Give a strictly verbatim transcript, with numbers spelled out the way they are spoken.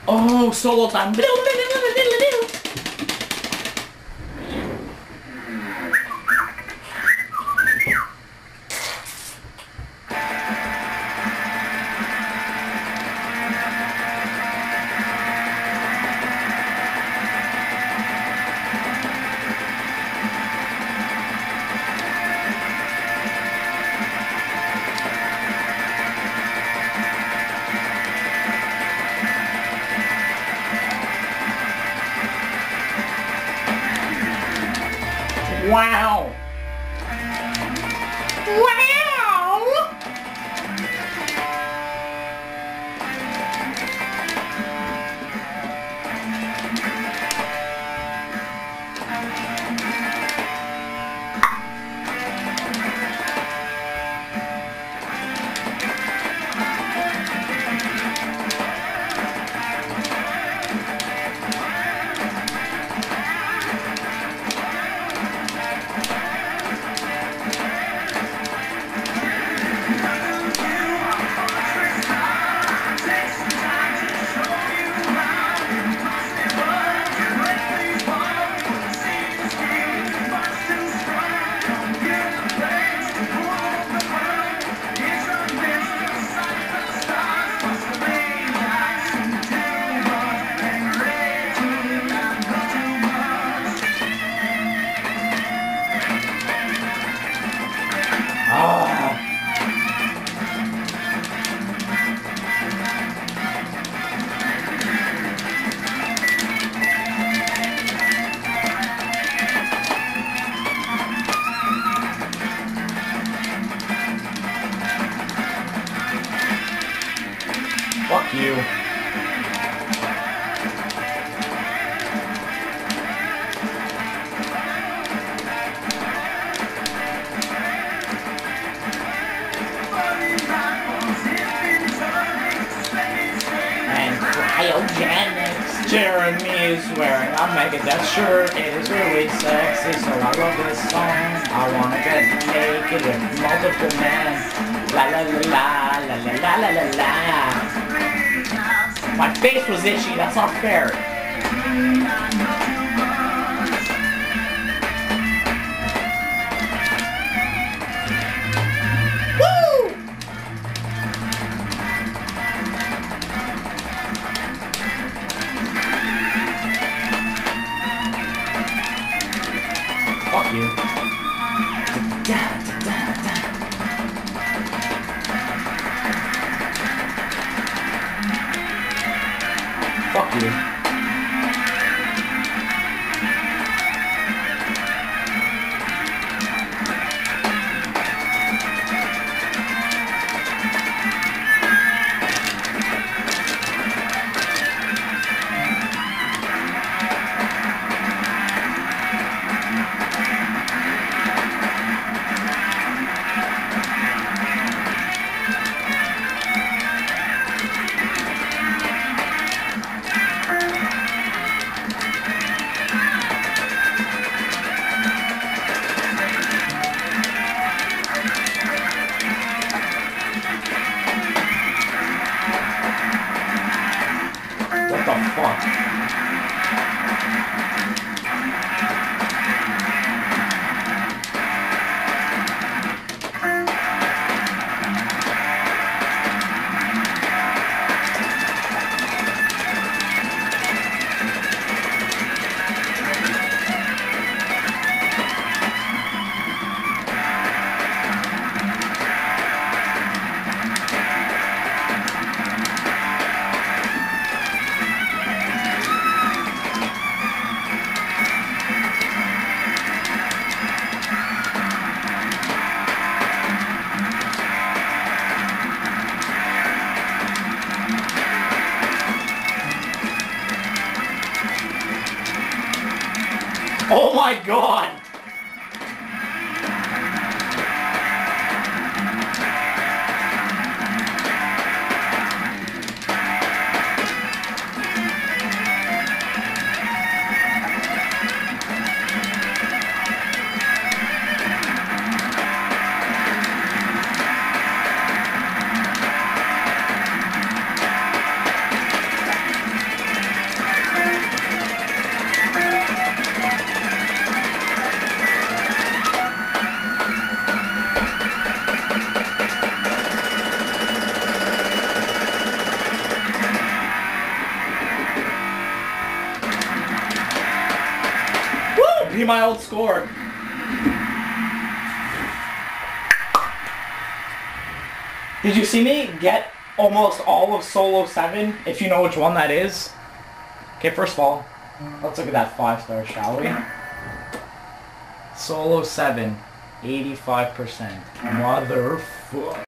Oh, solo time. Wow! Wow! Fuck you. And cryogenics. Jeremy is wearing a Megadeth shirt. It is really sexy, so I love this song. I wanna get naked with multiple men. La la la la la la la la la. My face was itchy, that's not fair. Woo! Fuck you. Da, da, da, da. Fuck you. What the fuck? Oh my god! my old score. Did you see me get almost all of Solo seven, if you know which one that is? Okay, first of all, let's look at that five star, shall we? Solo seven, eighty-five percent. Motherfucker.